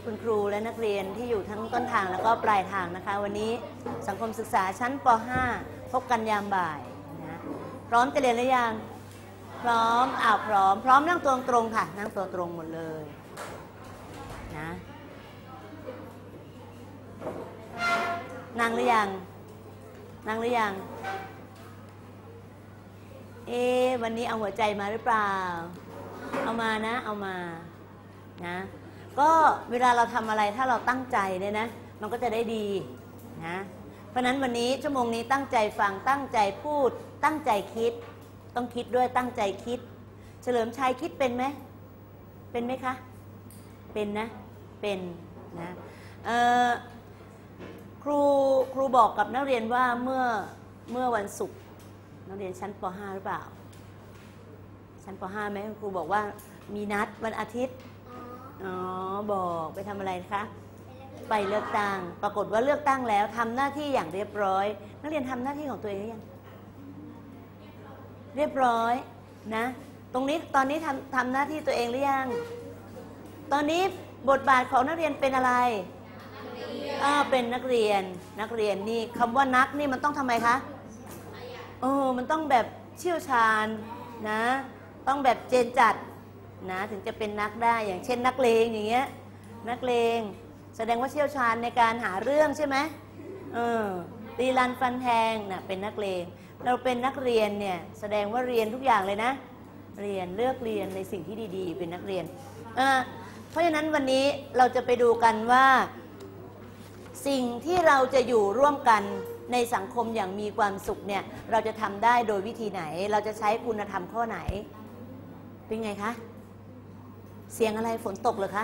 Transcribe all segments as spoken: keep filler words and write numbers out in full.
คุณครูและนักเรียนที่อยู่ทั้งต้นทางแล้วก็ปลายทางนะคะวันนี้สังคมศึกษาชั้นป ห้า พบกันยามบ่ายนะพร้อมจะเรียนหรือยังพร้อมอ้าวพร้อมพร้อมนั่งตัวตรงค่ะนั่งตัวตรงหมดเลยนะนั่งหรือยังนั่งหรือยังเอ๊ะวันนี้เอาหัวใจมาหรือเปล่าเอามานะเอามานะก็เวลาเราทำอะไรถ้าเราตั้งใจเนี่ยนะมันก็จะได้ดีนะเพราะนั้นวันนี้ชั่วโมงนี้ตั้งใจฟังตั้งใจพูดตั้งใจคิดต้องคิดด้วยตั้งใจคิดเฉลิมชัยคิดเป็นไหมเป็นไหมคะเป็นนะเป็นนะเอ่อครูครูบอกกับนักเรียนว่าเมื่อเมื่อวันศุกร์นักเรียนชั้นป ห้า หรือเปล่าชั้นป ห้า ไหมครูบอกว่ามีนัดวันอาทิตย์อ๋อบอกไปทำอะไรคะไปเลือกตั้งปรากฏว่าเลือกตั้งแล้วทำหน้าที่อย่างเรียบร้อยนักเรียนทำหน้าที่ของตัวเองหรือยังเรียบร้อยนะตรงนี้ตอนนี้ทำทำหน้าที่ตัวเองหรือยังตอนนี้บทบาทของนักเรียนเป็นอะไรอ่าเป็นนักเรียนนักเรียนนี่คำว่านักนี่มันต้องทำไมคะเออมันต้องแบบเชี่ยวชาญนะต้องแบบเจนจัดนะถึงจะเป็นนักได้อย่างเช่นนักเลงอย่างเงี้ยนักเลงแสดงว่าเชี่ยวชาญในการหาเรื่องใช่ไหมเออตีรันฟันแทงน่ะเป็นนักเลงเราเป็นนักเรียนเนี่ยแสดงว่าเรียนทุกอย่างเลยนะเรียนเลือกเรียนในสิ่งที่ดีๆเป็นนักเรียนเออเพราะฉะนั้นวันนี้เราจะไปดูกันว่าสิ่งที่เราจะอยู่ร่วมกันในสังคมอย่างมีความสุขเนี่ยเราจะทำได้โดยวิธีไหนเราจะใช้คุณธรรมข้อไหนเป็นไงคะเสียงอะไรฝนตกเหรอคะ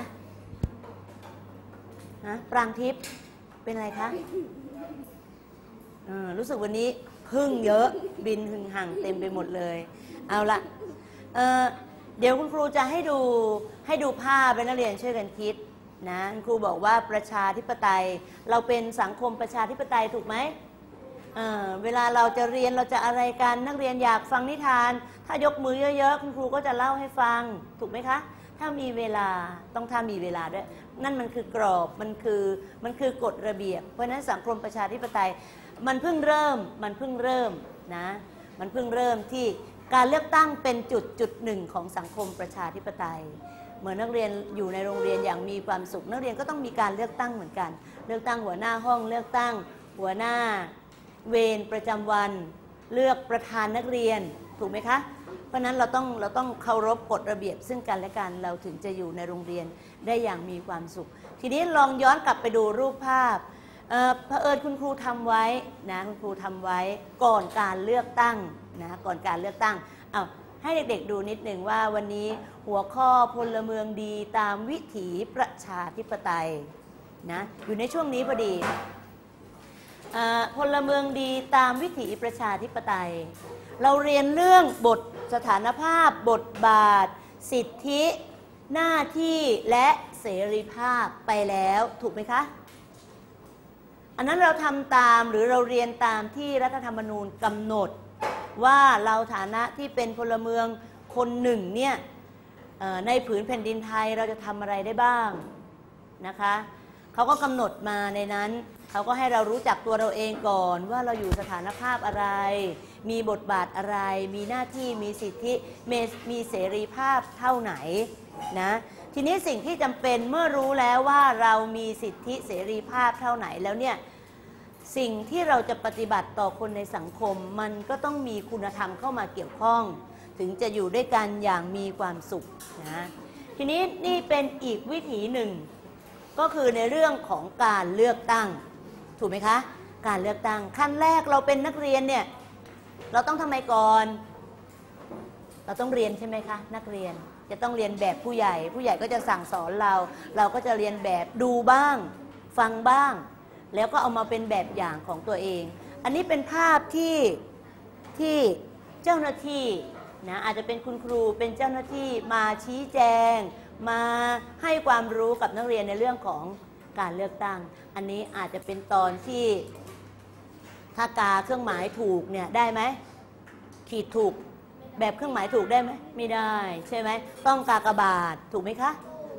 ฮะปรางทิพย์เป็นอะไรคะเออรู้สึกวันนี้พึ่งเยอะบินหึงห่างเต็มไปหมดเลยเอาละเออเดี๋ยวคุณครูจะให้ดูให้ดูภาพเป็นนักเรียนช่วยกันคิดนะครูบอกว่าประชาธิปไตยเราเป็นสังคมประชาธิปไตยถูกไหมเออเวลาเราจะเรียนเราจะอะไรกันนักเรียนอยากฟังนิทานถ้ายกมือเยอะๆคุณครูก็จะเล่าให้ฟังถูกไหมคะถ้ามีเวลาต้องถ้ามีเวลาด้วยนั่นมันคือกรอบมันคือมันคือกฎระเบียบเพราะฉะนั้นสังคมประชาธิปไตยมันเพิ่งเริ่มมันเพิ่งเริ่มนะมันเพิ่งเริ่มที่การเลือกตั้งเป็นจุดจุดหนึ่งของสังคมประชาธิปไตยเหมือนนักเรียนอยู่ในโรงเรียนอย่างมีความสุขนักเรียนก็ต้องมีการเลือกตั้งเหมือนกันเลือกตั้งหัวหน้าห้องเลือกตั้งหัวหน้าเวรประจำวันเลือกประธานนักเรียนถูกไหมคะเพราะนั้นเราต้องเราต้องเคารพกฎระเบียบซึ่งกันและกันเราถึงจะอยู่ในโรงเรียนได้อย่างมีความสุขทีนี้ลองย้อนกลับไปดูรูปภาพเอ่อเผอิญคุณครูทำไว้นะคุณครูทำไว้ก่อนการเลือกตั้งนะก่อนการเลือกตั้งเอาให้เด็กๆดูนิดหนึ่งว่าวันนี้หัวข้อพลเมืองดีตามวิถีประชาธิปไตยนะอยู่ในช่วงนี้พอดีพลเมืองดีตามวิถีประชาธิปไตยเราเรียนเรื่องบทสถานภาพบทบาทสิทธิหน้าที่และเสรีภาพไปแล้วถูกไหมคะอันนั้นเราทำตามหรือเราเรียนตามที่รัฐธรรมนูญกำหนดว่าเราฐานะที่เป็นพลเมืองคนหนึ่งเนี่ยในผืนแผ่นดินไทยเราจะทำอะไรได้บ้างนะคะเขาก็กำหนดมาในนั้นเขาก็ให้เรารู้จักตัวเราเองก่อนว่าเราอยู่สถานภาพอะไรมีบทบาทอะไรมีหน้าที่มีสิทธิมีเสรีภาพเท่าไหนนะทีนี้สิ่งที่จำเป็นเมื่อรู้แล้วว่าเรามีสิทธิเสรีภาพเท่าไหนแล้วเนี่ยสิ่งที่เราจะปฏิบัติต่อคนในสังคมมันก็ต้องมีคุณธรรมเข้ามาเกี่ยวข้องถึงจะอยู่ด้วยกันอย่างมีความสุขนะทีนี้นี่เป็นอีกวิถีหนึ่งก็คือในเรื่องของการเลือกตั้งถูกไหมคะการเลือกตั้งขั้นแรกเราเป็นนักเรียนเนี่ยเราต้องทำไมก่อนเราต้องเรียนใช่ไหมคะนักเรียนจะต้องเรียนแบบผู้ใหญ่ผู้ใหญ่ก็จะสั่งสอนเราเราก็จะเรียนแบบดูบ้างฟังบ้างแล้วก็เอามาเป็นแบบอย่างของตัวเองอันนี้เป็นภาพที่ที่เจ้าหน้าที่นะอาจจะเป็นคุณครูเป็นเจ้าหน้าที่มาชี้แจงมาให้ความรู้กับนักเรียนในเรื่องของการเลือกตั้งอันนี้อาจจะเป็นตอนที่ถ้ากาเครื่องหมายถูกเนี่ยได้ไหมขีดถูกแบบเครื่องหมายถูกได้ไหมไม่ได้ใช่ไหมต้องกากบาทถูกไหมคะ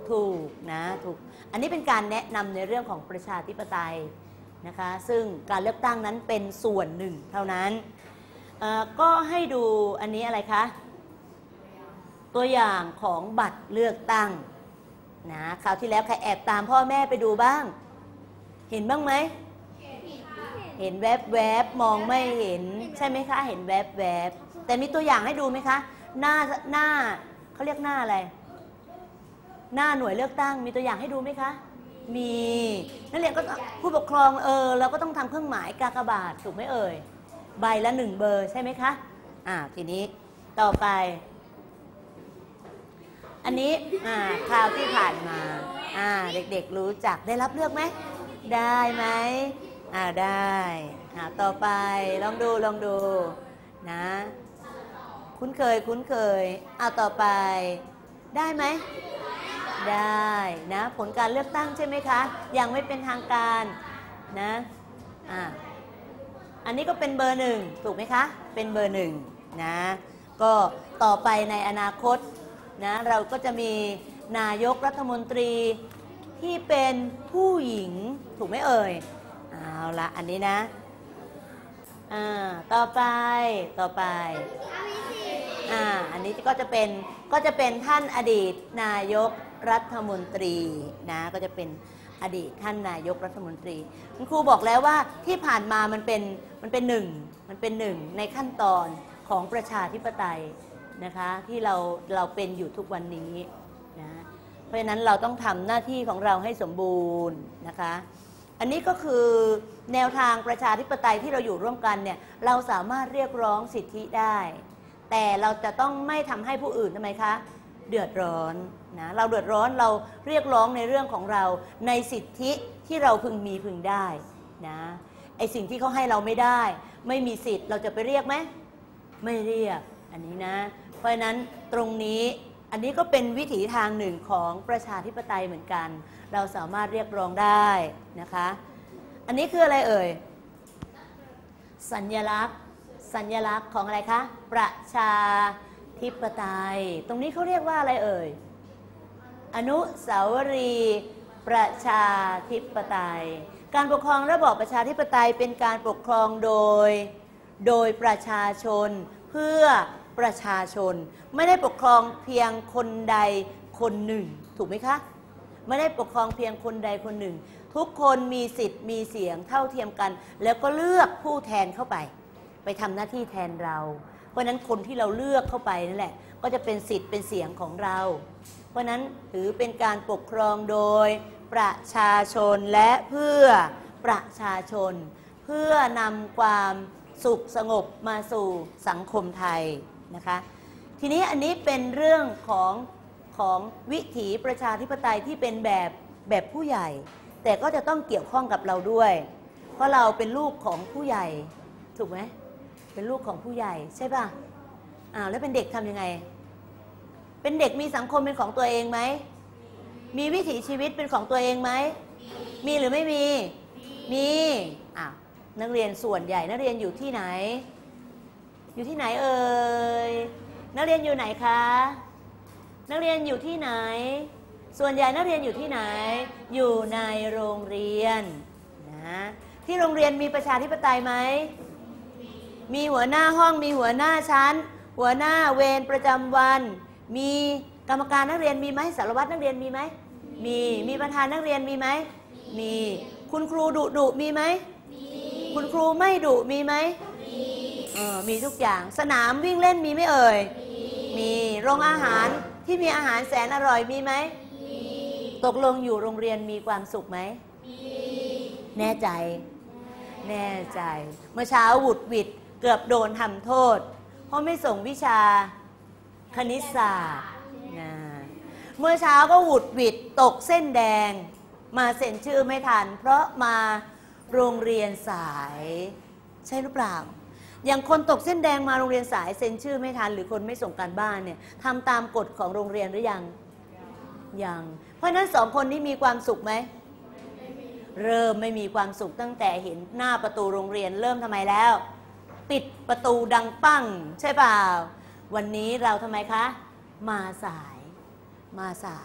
ถูกนะถูกอันนี้เป็นการแนะนำในเรื่องของประชาธิปไตยนะคะซึ่งการเลือกตั้งนั้นเป็นส่วนหนึ่งเท่านั้นก็ให้ดูอันนี้อะไรคะตัวอย่างของบัตรเลือกตั้งนะคราวที่แล้วใครแอบตามพ่อแม่ไปดูบ้างเห็นบ้างไหมเห็นแวบแวบมองไม่เห็นใช่ไหมคะเห็นแวบแวบแต่มีตัวอย่างให้ดูไหมคะหน้าหน้าเขาเรียกหน้าอะไรหน้าหน่วยเลือกตั้งมีตัวอย่างให้ดูไหมคะมีนักเรียนก็ผู้ปกครองเออเราก็ต้องทำเครื่องหมายกากบาทถูกไหมเอ่ยใบละหนึ่งเบอร์ใช่ไหมคะอ่าทีนี้ต่อไปอันนี้อ่าคราวที่ผ่านมาอ่าเด็กๆรู้จักได้รับเลือกไหมได้ไหมอ่าได้อ่าต่อไปลองดูลองดูนะคุ้นเคยคุ้นเคยเอาต่อไปได้ไหมได้นะผลการเลือกตั้งใช่ไหมคะยังไม่เป็นทางการนะอ่าอันนี้ก็เป็นเบอร์หนึ่งถูกไหมคะเป็นเบอร์หนึ่งนะก็ต่อไปในอนาคตนะเราก็จะมีนายกรัฐมนตรีที่เป็นผู้หญิงถูกไหมเอ่ยเอาละอันนี้นะอ่าต่อไปต่อไปอ่าอันนี้ก็จะเป็นก็จะเป็นท่านอดีตนายกรัฐมนตรีนะก็จะเป็นอดีตท่านนายกรัฐมนตรีคุณครูบอกแล้วว่าที่ผ่านมามันเป็นมันเป็นหนึ่งมันเป็นหนึ่งในขั้นตอนของประชาธิปไตยนะคะที่เราเราเป็นอยู่ทุกวันนี้นะเพราะฉะนั้นเราต้องทำหน้าที่ของเราให้สมบูรณ์นะคะอันนี้ก็คือแนวทางประชาธิปไตยที่เราอยู่ร่วมกันเนี่ยเราสามารถเรียกร้องสิทธิได้แต่เราจะต้องไม่ทำให้ผู้อื่นทำไมคะเดือดร้อนนะเราเดือดร้อนเราเรียกร้องในเรื่องของเราในสิทธิที่เราพึงมีพึงได้นะไอสิ่งที่เขาให้เราไม่ได้ไม่มีสิทธิ์เราจะไปเรียกไหมไม่เรียกอันนี้นะเพราะฉะนั้นตรงนี้อันนี้ก็เป็นวิถีทางหนึ่งของประชาธิปไตยเหมือนกันเราสามารถเรียกร้องได้นะคะอันนี้คืออะไรเอ่ยสัญลักษณ์สัญลักษณ์ของอะไรคะประชาธิปไตยตรงนี้เขาเรียกว่าอะไรเอ่ยอนุสาวรีย์ประชาธิปไตยการปกครองระบอบประชาธิปไตยเป็นการปกครองโดยโดยประชาชนเพื่อประชาชนไม่ได้ปกครองเพียงคนใดคนหนึ่งถูกไหมคะไม่ได้ปกครองเพียงคนใดคนหนึ่งทุกคนมีสิทธิ์มีเสียงเท่าเทียมกันแล้วก็เลือกผู้แทนเข้าไปไปทำหน้าที่แทนเราเพราะนั้นคนที่เราเลือกเข้าไปนั่นแหละก็จะเป็นสิทธิ์เป็นเสียงของเราเพราะนั้นถือเป็นการปกครองโดยประชาชนและเพื่อประชาชนเพื่อนำความสุขสงบมาสู่สังคมไทยนะคะทีนี้อันนี้เป็นเรื่องของของวิถีประชาธิปไตยที่เป็นแบบแบบผู้ใหญ่แต่ก็จะต้องเกี่ยวข้องกับเราด้วยเพราะเราเป็นลูกของผู้ใหญ่ถูกไหมเป็นลูกของผู้ใหญ่ใช่ป่ะอ้าวแล้วเป็นเด็กทำยังไงเป็นเด็กมีสังคมเป็นของตัวเองไหมมีวิถีชีวิตเป็นของตัวเองไหมมีหรือไม่มีมีอ้าวนักเรียนส่วนใหญ่นักเรียนอยู่ที่ไหนอยู่ที่ไหนเอ่ยนักเรียนอยู่ไหนคะนักเรียนอยู่ที่ไหนส่วนใหญ่นักเรียนอยู่ที่ไหนอยู่ในโรงเรียนนะที่โรงเรียนมีประชาธิปไตยไหมมีหัวหน้าห้องมีหัวหน้าชั้นหัวหน้าเวรประจำวันมีกรรมการนักเรียนมีไหมสารวัตรนักเรียนมีไหมมีมีประธานนักเรียนมีไหมมีคุณครูดุดุมีไหมคุณครูไม่ดุมีไหมเออมีทุกอย่างสนามวิ่งเล่นมีไหมเอ่ยมีโรงอาหารที่มีอาหารแสนอร่อยมีไหมตกลงอยู่โรงเรียนมีความสุขไหมแน่ใจแน่ใจเมื่อเช้าหวุดหวิดเกือบโดนทำโทษเพราะไม่ส่งวิชาคณิตศาสตร์นะเมื่อเช้าก็หวุดหวิดตกเส้นแดงมาเซ็นชื่อไม่ทันเพราะมาโรงเรียนสายใช่หรือเปล่าอย่างคนตกเส้นแดงมาโรงเรียนสายเซ็นชื่อไม่ทันหรือคนไม่ส่งการบ้านเนี่ยทำตามกฎของโรงเรียนหรือยังยังเพราะนั้นสองคนนี้มีความสุขไหมเริ่มไม่มีความสุขตั้งแต่เห็นหน้าประตูโรงเรียนเริ่มทำไมแล้วปิดประตูดังปั้งใช่เปล่าวันนี้เราทำไมคะมาสายมาสาย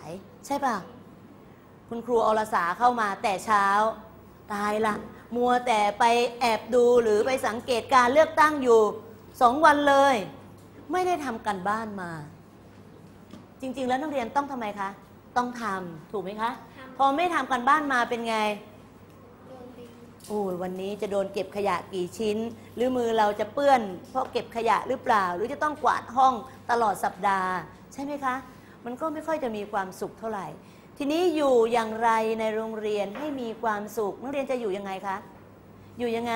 ใช่ป่ะคุณครูอรสาเข้ามาแต่เช้าตายละมัวแต่ไปแอบดูหรือไปสังเกตการเลือกตั้งอยู่สองวันเลยไม่ได้ทำกันบ้านมาจริงๆแล้วนักเรียนต้องทำไมคะต้องทำถูกไหมคะพอไม่ทำกันบ้านมาเป็นไงโอ้วันนี้จะโดนเก็บขยะกี่ชิ้นหรือมือเราจะเปื้อนเพราะเก็บขยะหรือเปล่าหรือจะต้องกวาดห้องตลอดสัปดาห์ใช่ไหมคะมันก็ไม่ค่อยจะมีความสุขเท่าไหร่ทีนี้อยู่อย่างไรในโรงเรียนให้มีความสุขนักเรียนจะอยู่ยังไงคะอยู่ยังไง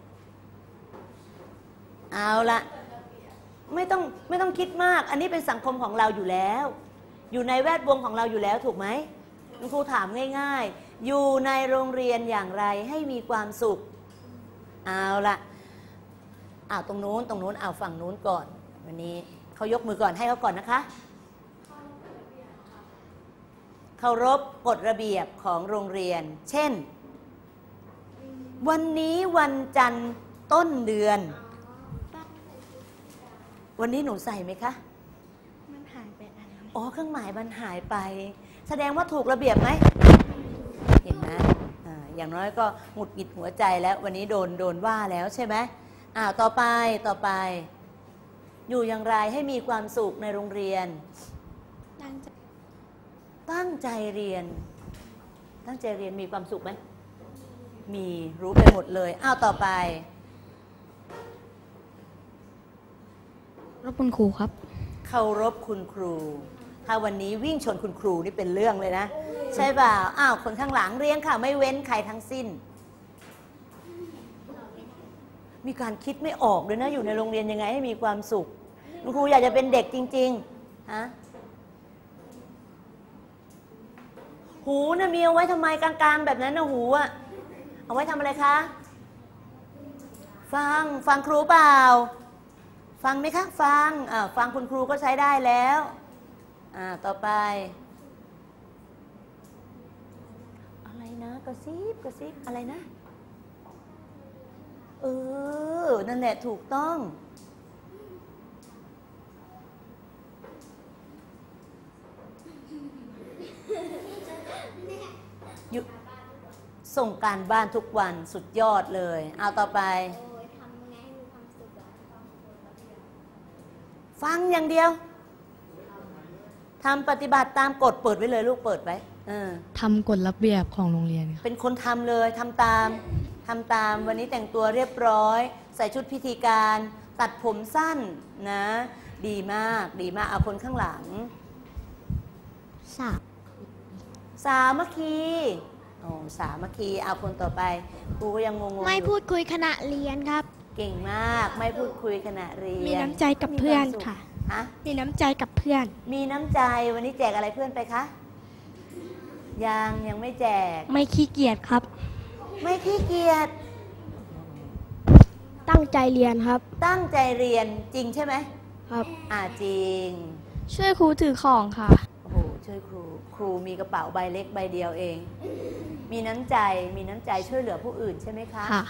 เอาละไม่ต้องไม่ต้องคิดมากอันนี้เป็นสังคมของเราอยู่แล้วอยู่ในแวดวงของเราอยู่แล้วถูกไหมคุณครูถามง่ายๆอยู่ในโรงเรียนอย่างไรให้มีความสุขเอาละเอาตรงนู้นตรงนู้นเอาฝั่งนู้นก่อนวันนี้เขายกมือก่อนให้เขาก่อนนะคะเคารพกฎระเบียบของโรงเรียนเช่นวันนี้วันจันทร์ต้นเดือนวันนี้หนูใส่ไหมคะมันหายไปอันนึงอ๋อเครื่องหมายมันหายไปแสดงว่าถูกระเบียบไหมเห็นไหมอ่าอย่างน้อยก็หงุดหงิดหัวใจแล้ววันนี้โดนโดนว่าแล้วใช่ไหมอ่าต่อไปต่อไปอยู่อย่างไรให้มีความสุขในโรงเรียนตั้งใจตั้งใจเรียนตั้งใจเรียนมีความสุขไหมมีรู้ไปหมดเลยอ้าวต่อไปรบคุณครูครับเคารพคุณครูถ้าวันนี้วิ่งชนคุณครูนี่เป็นเรื่องเลยนะใช่เปล่าอ้าวคนข้างหลังเรียงค่ะไม่เว้นใครทั้งสิ้นมีการคิดไม่ออกเลยนะอยู่ในโรงเรียนยังไงให้มีความสุขคุณครูอยากจะเป็นเด็กจริงๆฮะหูนะมีเอาไว้ทำไมกลางๆแบบนั้นนะหูอะเอาไว้ทำอะไรคะฟังฟังครูเปล่าฟังไหมคะฟังอ่าฟังคุณครูก็ใช้ได้แล้วอ่าต่อไปอะไรนะกระซิบกระซิบอะไรนะเออนั่นแหละถูกต้องส่งการบ้านทุกวันสุดยอดเลยเอาต่อไปฟังอย่างเดียวทำปฏิบัติตามกฎเปิดไว้เลยลูกเปิดไว้ทำกฎระเบียบของโรงเรียนเป็นคนทำเลยทำตามทำตามวันนี้แต่งตัวเรียบร้อยใส่ชุดพิธีการตัดผมสั้นนะดีมากดีมากเอาคนข้างหลังสาสามัคคีโอ้สามัคคีเอาคนต่อไปครูก็ยังงงๆไม่พูดคุยขณะเรียนครับเก่งมากไม่พูดคุยขณะเรียนมีน้ำใจกับเพื่อนค่ะฮะมีน้ำใจกับเพื่อนมีน้ำใจวันนี้แจกอะไรเพื่อนไปคะยังยังไม่แจกไม่ขี้เกียจครับไม่ขี้เกียจตั้งใจเรียนครับตั้งใจเรียนจริงใช่ไหมครับอ่าจริงช่วยครูถือของค่ะโอ้โหช่วยครูครูมีกระเป๋าใบเล็กใบเดียวเองมีน้ำใจมีน้ำใจช่วยเหลือผู้อื่นใช่ไหมคะค่ะ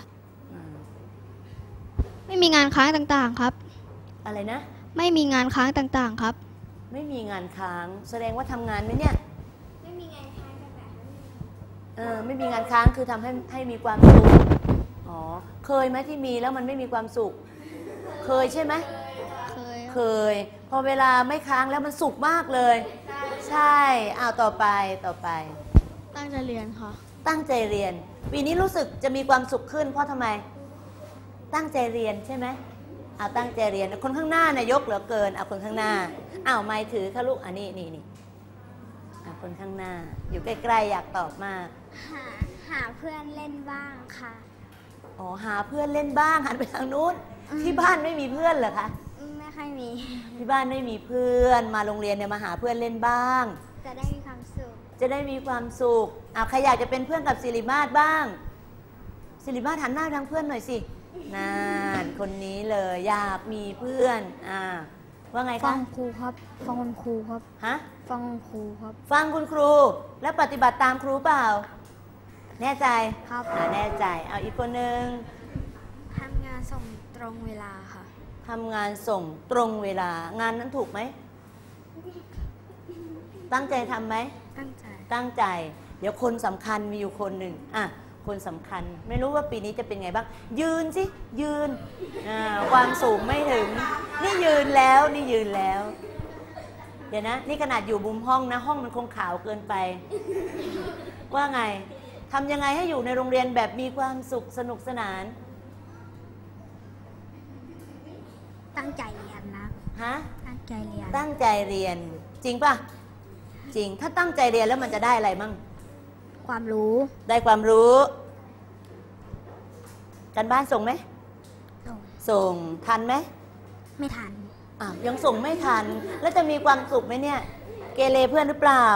ไม่มีงานค้างต่างๆครับอะไรนะไม่มีงานค้างต่างๆครับไม่มีงานค้างแสดงว่าทำงานไหมเนี่ยไม่มีงานค้างแบบเออไม่มีงานค้างคือทำให้ให้มีความสุขอ๋อเคยไหมที่มีแล้วมันไม่มีความสุขเคยใช่ไหมเคยเคยพอเวลาไม่ค้างแล้วมันสุขมากเลยใช่อ้าวต่อไปต่อไปตั้งใจเรียนค่ะตั้งใจเรียนปีนี้รู้สึกจะมีความสุขขึ้นเพราะทำไมตั้งใจเรียนใช่ไหมเอาตั้งใจเรียนคนข้างหน้านะยกเหลือเกินเอาคนข้างหน้าอ้าวไม่ถือค่ะลูกอันนี้นี่นี่เอาคนข้างหน้าอยู่ใกล้ๆอยากตอบมากหาหาเพื่อนเล่นบ้างค่ะอ๋อหาเพื่อนเล่นบ้างหันไปทางนู้นที่บ้านไม่มีเพื่อนเหรอคะไม่ค่อยมีที่บ้านไม่มีเพื่อนมาโรงเรียนเนี่ยมาหาเพื่อนเล่นบ้างจะได้มีความสุขจะได้มีความสุขเอาใครอยากจะเป็นเพื่อนกับศิริมาศบ้างศิริมาศหันหน้าทางเพื่อนหน่อยสินั่นคนนี้เลยอยากมีเพื่อนอ่าว่าไงคะฟังครูครับฟังคุณครูครับฮะฟังคุณครูครับฟังคุณครูแล้วปฏิบัติตามครูเปล่าแน่ใจครับอ่าแน่ใจเอาอีกคนนึงทำงานส่งตรงเวลาค่ะทำงานส่งตรงเวลางานนั้นถูกไหมตั้งใจทำไหมตั้งใจตั้งใจ เดี๋ยวคนสำคัญมีอยู่คนหนึ่งอ่ะคนสำคัญไม่รู้ว่าปีนี้จะเป็นไงบ้างยืนสิยืนอ่าความสูงไม่ถึงนี่ยืนแล้วนี่ยืนแล้วเดี๋ยวนะนี่ขนาดอยู่มุมห้องนะห้องมันคงขาวเกินไปว่าไงทำยังไงให้อยู่ในโรงเรียนแบบมีความสุขสนุกสนานตั้งใจเรียนนะฮะตั้งใจเรียนตั้งใจเรียนจริงป่ะจริงถ้าตั้งใจเรียนแล้วมันจะได้อะไรมั่งความรู้ได้ความรู้การบ้านส่งไหมส่งส่งทันไหมไม่ทันอ้าวยังส่งไม่ทันแล้วจะมีความสุขไหมเนี่ยเกเรเพื่อนหรือเปล่า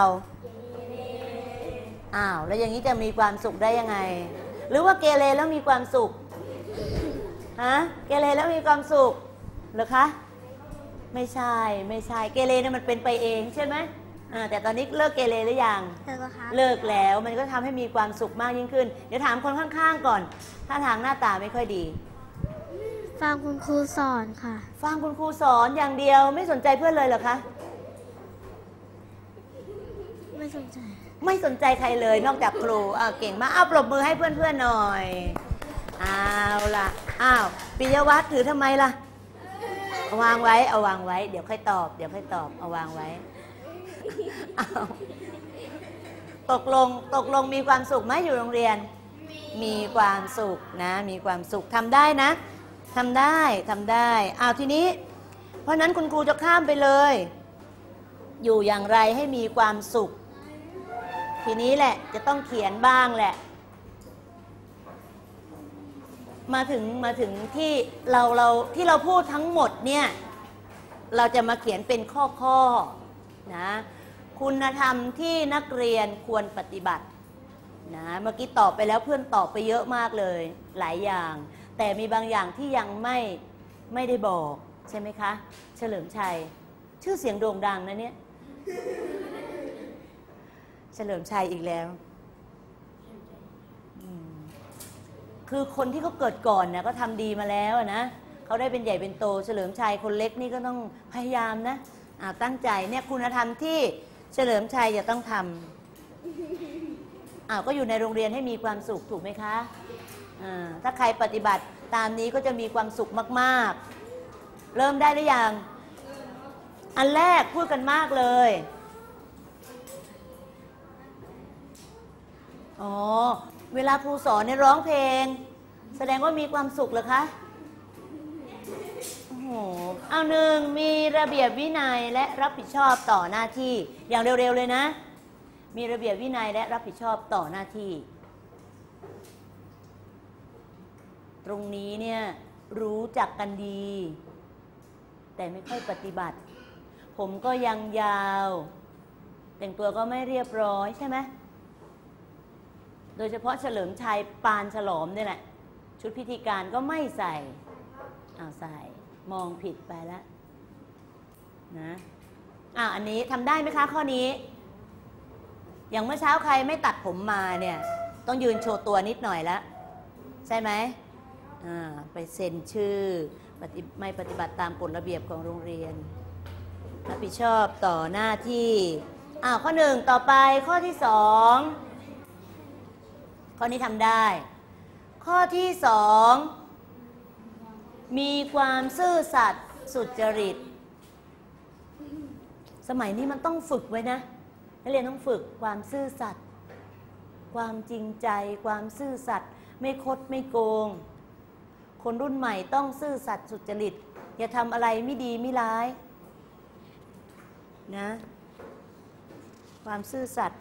อ้าวแล้วอย่างนี้จะมีความสุขได้ยังไง หรือว่าเกเรแล้วมีความสุขฮะเกเรแล้วมีความสุขเหรอคะไม่ใช่ไม่ใช่เกเรเนี่ยมันเป็นไปเองใช่ไหมอ่าแต่ตอนนี้เลิกเกเรหรือยังเลิกแล้วครับเลิกแล้วมันก็ทำให้มีความสุขมากยิ่งขึ้นเดี๋ยวถามคนข้างๆก่อนถ้าทางหน้าตาไม่ค่อยดีฟังคุณครูสอนค่ะฟังคุณครูสอนอย่างเดียวไม่สนใจเพื่อนเลยเหรอคะไม่สนใจไม่สนใจใครเลยนอกจากครูอ้าวเก่งมากอ้าวปรบมือให้เพื่อนๆหน่อยเอาล่ะอ้าวปิยวัฒน์ถือทำไมล่ะเอาวางไว้เอาวางไว้เดี๋ยวค่อยตอบเดี๋ยวค่อยตอบเอาวางไว้อ้าวตกลงตกลงมีความสุขไหมอยู่โรงเรียนมีความสุขนะมีความสุขทำได้นะทำได้ทำได้อ้าวทีนี้เพราะนั้นคุณครูจะข้ามไปเลยอยู่อย่างไรให้มีความสุขทีนี้แหละจะต้องเขียนบ้างแหละมาถึงมาถึงที่เราเราที่เราพูดทั้งหมดเนี่ยเราจะมาเขียนเป็นข้อข้อนะคุณธรรมที่นักเรียนควรปฏิบัตินะเมื่อกี้ตอบไปแล้วเพื่อนตอบไปเยอะมากเลยหลายอย่างแต่มีบางอย่างที่ยังไม่ไม่ได้บอกใช่ไหมคะเฉลิมชัยชื่อเสียงโด่งดังนะเนี่ยเฉลิมชัยอีกแล้วคือคนที่เขาเกิดก่อนนะก็ทำดีมาแล้วนะเขาได้เป็นใหญ่เป็นโตเฉลิมชัยคนเล็กนี่ก็ต้องพยายามนะอ่าตั้งใจเนี่ยคุณธรรมที่เฉลิมชัยจะต้องทำอ้าวก็อยู่ในโรงเรียนให้มีความสุขถูกไหมคะอ่าถ้าใครปฏิบัติตามนี้ก็จะมีความสุขมากๆเริ่มได้หรือยังอันแรกพูดกันมากเลยอ๋อเวลาครูสอนเนี่ยร้องเพลงแสดงว่ามีความสุขเหรอคะโอ้โหเอาหนึ่งมีระเบียบวินัยและรับผิดชอบต่อหน้าที่อย่างเร็วๆเลยนะมีระเบียบวินัยและรับผิดชอบต่อหน้าที่ตรงนี้เนี่ยรู้จักกันดีแต่ไม่ค่อยปฏิบัติผมก็ยังยาวแต่งตัวก็ไม่เรียบร้อยใช่ไหมโดยเฉพาะเฉลิมชัยปานฉลอมนี่แหละชุดพิธีการก็ไม่ใส่อ้าวใส่มองผิดไปแล้วนะอ้าวอันนี้ทำได้ไหมคะข้อนี้อย่างเมื่อเช้าใครไม่ตัดผมมาเนี่ยต้องยืนโชว์ตัวนิดหน่อยแล้วใช่ไหมอ่าไปเซ็นชื่อปฏิไม่ปฏิบัติตามกฎระเบียบของโรงเรียนรับผิดชอบต่อหน้าที่อ้าวข้อหนึ่งต่อไปข้อที่สองข้อนี้ทำได้ข้อที่สองมีความซื่อสัตย์สุจริตสมัยนี้มันต้องฝึกไว้นะนักเรียนต้องฝึกความซื่อสัตย์ความจริงใจความซื่อสัตย์ไม่คดไม่โกงคนรุ่นใหม่ต้องซื่อสัตย์สุจริตอย่าทำอะไรไม่ดีไม่ร้ายนะความซื่อสัตย์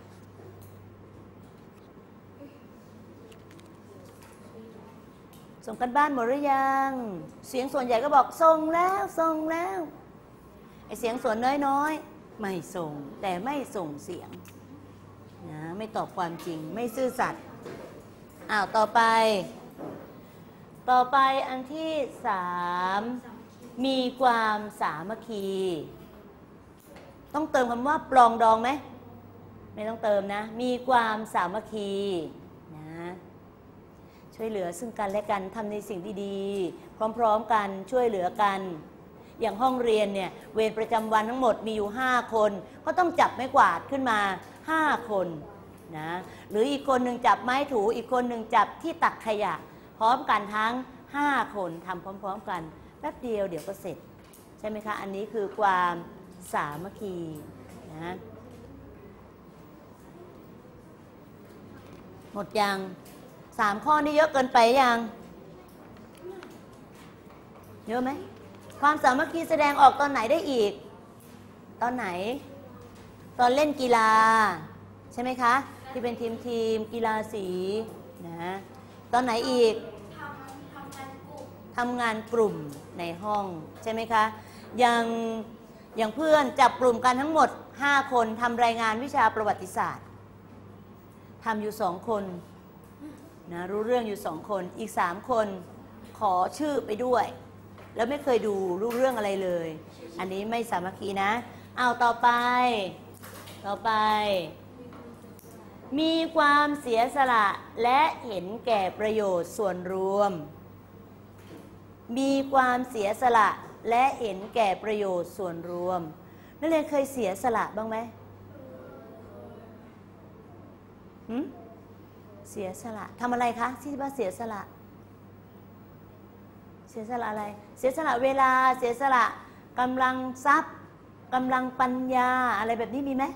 ส่งกันบ้านหมดหรือยังเสียงส่วนใหญ่ก็บอกส่งแล้วส่งแล้วไอเสียงส่วนน้อยๆไม่ส่งแต่ไม่ส่งเสียงนะไม่ตอบความจริงไม่ซื่อสัตย์อ้าวต่อไปต่อไปอันที่สามมีความสามัคคีต้องเติมคำว่าปลองดองไหมไม่ต้องเติมนะมีความสามัคคีนะช่วยเหลือซึ่งกันและกันทำในสิ่งที่ดีพร้อมๆกันช่วยเหลือกันอย่างห้องเรียนเนี่ยเวรประจำวันทั้งหมดมีอยู่ห้าคนก็ต้องจับไม้กวาดขึ้นมาห้าคนนะหรืออีกคนหนึ่งจับไม้ถูอีกคนหนึ่งจับที่ตักขยะพร้อมกันทั้งห้าคนทำพร้อมๆกันแป๊บเดียวเดี๋ยวก็เสร็จใช่ไหมคะอันนี้คือความสามัคคีนะหมดยังสามข้อนี้เยอะเกินไปยังเยอะไหมความสามัคคีแสดงออกตอนไหนได้อีกตอนไหนตอนเล่นกีฬาใช่ไหมคะที่เป็นทีมทีมกีฬาสีนะตอนไหนอีกทำงานกลุ่มในห้องใช่ไหมคะอย่างอย่างเพื่อนจับกลุ่มกันทั้งหมดห้าคนทำรายงานวิชาประวัติศาสตร์ทำอยู่สองคนนะรู้เรื่องอยู่สองคนอีกสามคนขอชื่อไปด้วยแล้วไม่เคยดูรู้เรื่องอะไรเลยอันนี้ไม่สามัคคีนะเอาต่อไปต่อไปมีความเสียสละและเห็นแก่ประโยชน์ส่วนรวมมีความเสียสละและเห็นแก่ประโยชน์ส่วนรวมนักเรียนเคยเสียสละบ้างไหมหืมเสียสละทำอะไรคะที่ว่าเสียสละเสียสละอะไรเสียสละเวลาเสียสละกำลังทรัพย์กำลังปัญญาอะไรแบบนี้มีไหม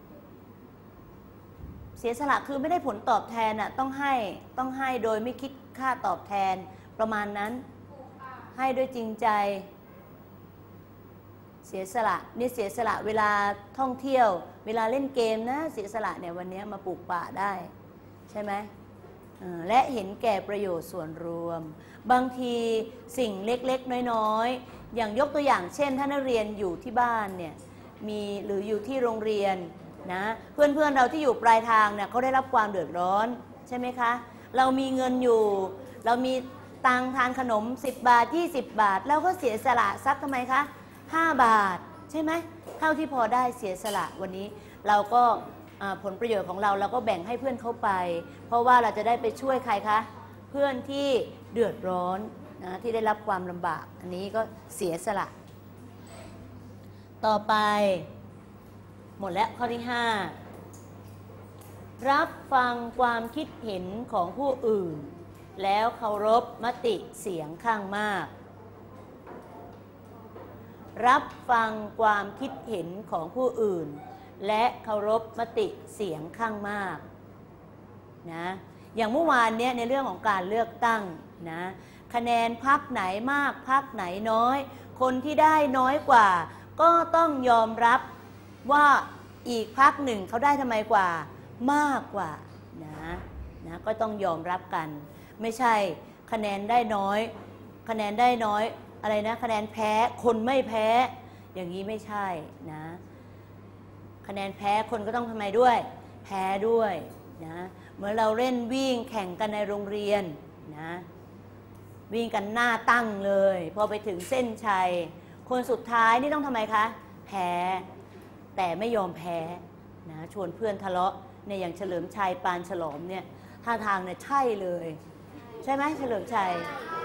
เสียสละคือไม่ได้ผลตอบแทนน่ะต้องให้ต้องให้โดยไม่คิดค่าตอบแทนประมาณนั้นให้ด้วยจริงใจเสียสละนี่เสียสละเวลาท่องเที่ยวเวลาเล่นเกมนะเสียสละเนี่ยวันนี้มาปลูกป่าได้ใช่ไหมและเห็นแก่ประโยชน์ส่วนรวมบางทีสิ่งเล็กๆน้อยๆอย่างยกตัวอย่างเช่นถ้านักเรียนอยู่ที่บ้านเนี่ยมีหรืออยู่ที่โรงเรียนนะเพื่อนๆเราที่อยู่ปลายทางเนี่ยเขาได้รับความเดือดร้อนใช่ไหมคะเรามีเงินอยู่เรามีตังทานขนมสิบบาทยี่สิบบาทเราก็เสียสละสักทำไมคะห้าบาทใช่ไหมเท่าที่พอได้เสียสละวันนี้เราก็ผลประโยชน์ของเราเราก็แบ่งให้เพื่อนเขาไปเพราะว่าเราจะได้ไปช่วยใครคะเพื่อนที่เดือดร้อนนะที่ได้รับความลำบากอันนี้ก็เสียสละต่อไปหมดแล้วข้อที่ห้ารับฟังความคิดเห็นของผู้อื่นแล้วเคารพมติเสียงข้างมากรับฟังความคิดเห็นของผู้อื่นและเคารพมติเสียงข้างมากนะอย่างเมื่อวานเนี้ยในเรื่องของการเลือกตั้งนะคะแนนพรรคไหนมากพรรคไหนน้อยคนที่ได้น้อยกว่าก็ต้องยอมรับว่าอีกพรรคหนึ่งเขาได้ทำไมกว่ามากกว่านะนะก็ต้องยอมรับกันไม่ใช่คะแนนได้น้อยคะแนนได้น้อยอะไรนะคะแนนแพ้คนไม่แพ้อย่างนี้ไม่ใช่นะคะแนนแพ้คนก็ต้องทำไมด้วยแพ้ด้วยนะเมื่อเราเล่นวิ่งแข่งกันในโรงเรียนนะวิ่งกันหน้าตั้งเลยพอไปถึงเส้นชัยคนสุดท้ายนี่ต้องทำไมคะแพ้แต่ไม่ยอมแพ้นะชวนเพื่อนทะเลาะในอย่างเฉลิมชัยปานฉลอมเนี่ยท่าทางเนี่ยใช่เลยใช่ไหมเฉลิมชัย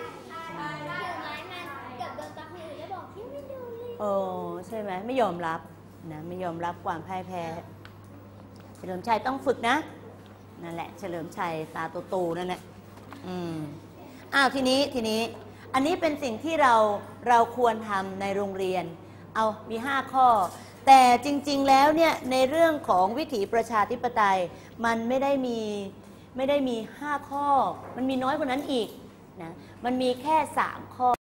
โอ้ใช่ไหมไม่ยอมรับนะไม่ยอมรับความพ่ายแพ้เฉลิมชัยต้องฝึกนะนั่นแหละเฉลิมชัยตาโตๆนั่นแหละอืมอ้าวทีนี้ทีนี้อันนี้เป็นสิ่งที่เราเราควรทำในโรงเรียนเอามีห้าข้อแต่จริงๆแล้วเนี่ยในเรื่องของวิถีประชาธิปไตยมันไม่ได้มีไม่ได้มีห้าข้อมันมีน้อยกว่านั้นอีกนะมันมีแค่สามข้อ